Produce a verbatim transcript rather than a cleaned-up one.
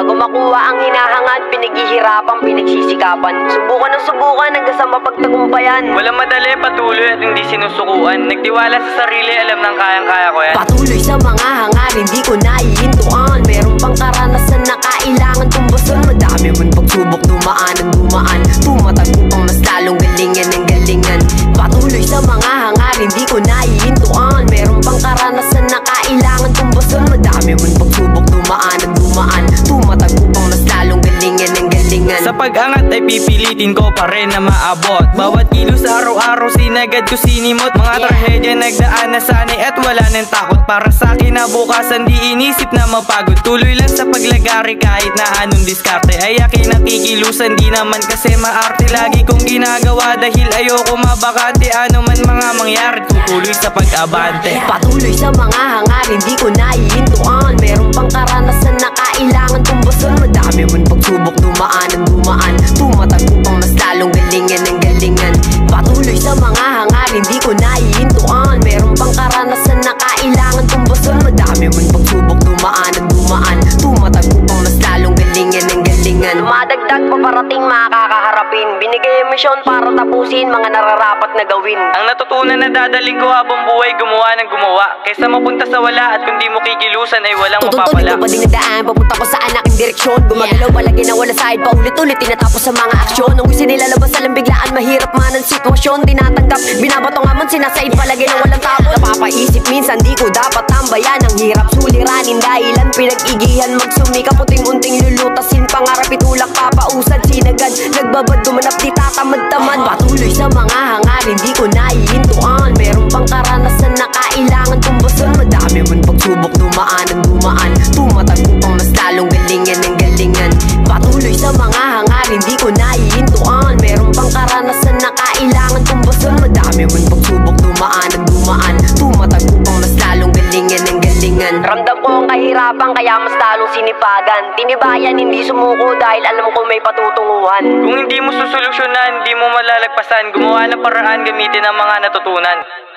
Bago makuha ang hinahangad, pinaghihirapan, pinagsisikapan. Subukan ng subukan hanggang sa mapagtagumpayan. Walang madali, patuloy at hindi sinusukuan. Nagtiwala sa sarili, alam ng kayang-kaya ko yan. Patuloy sa mga hangarin, di ko naihintuan. Meron pang karanasan na kailangan tumbasan. Madami man pagsubok, dumaan ang dumaan. Tumatag upang mas lalong galingan ng galingan. Patuloy sa mga hangarin, di ko naihintuan. Meron pang karanasan na kailangan tumbasan. Madami man pagsubok, dumaan ang dumaan. Tumatag upang mas lalong galingan ng galingan. Sa pag-angat ay pipilitin ko pa rin na maabot. Bawat kilos araw-araw sinagad ko sinimot. Mga trahedya nagdaan na sanay at wala nang takot. Para sa akin na bukasan di inisip na mapagod. Tuloy lang sa paglagari kahit na anong diskarte. Ay akin nakikilusan di naman kasi maarte. Lagi kong ginagawa dahil ayoko mabakante. Ano man mga mangyari tutuloy sa pag-abante. Patuloy sa mga hangarin, di ko naihintuan. Meron pang karanasan na kailangan tumbasan. Madami man pagsubok, dumaan ang dumaan. Tumatag upang mas lalong galingan ng galingan. Patuloy sa mga hangarin, di ko naihintuan. Meron pang karanasan na kailangan tumbasan. Madami man pagsubok, dumaan ang dumaan. Tumatag upang mas lalong galingan ng galingan. Dumadagdag pa parating makakaharapin. Binigay ang misyon para tapusin mga nararapat na gawin. Ang natutunan na dadaling ko habang buhay, gumawa ng gumawa. Kaysa mapunta sa wala at kung di mo kikilusan ay walang mapapala. Tututunin ko pa din nadaan, papunta ko sa aking direksyon. Gumagalaw palagi na wala sahid, paulit-ulit tinatapos sa mga aksyon. Nung gusto nila labas alam biglaan, mahirap man ang sitwasyon. Tinatanggap, binabato nga man, sinasaid palagi na walang tapon. Napapaisip minsan di ko dapat tambayan. Ang hirap suliranin dahilan pinag-igihan. Magsumika puting-unting lulutasin. Pangarap itulak papausad, sinagad nagbabad, gumanap di tatamad-tamad. Patuloy sa mga hangarin, di ko naihintuan. Meron pang karanasan na kailangan tumbasan. Madami man pagsubok, dumaan ang dumaan. Tumatag upang mas lalong galingan ng galingan. Patuloy sa mga hangarin, di ko naihintuan. Meron pang karanasan na kailangan tumbasan. Madami man pagsubok, dumaan ang dumaan. Tumatag upang mas lalong galingan ng galingan. Ramdam ko ang kahirapan kaya mas lalong sinipagan. Tinibayan, hindi sumuko dahil alam ko may patutunguhan. Kung hindi mo susolusyonan, hindi mo malalagpasan. Gumawa ng paraan, gamitin ang mga natutunan.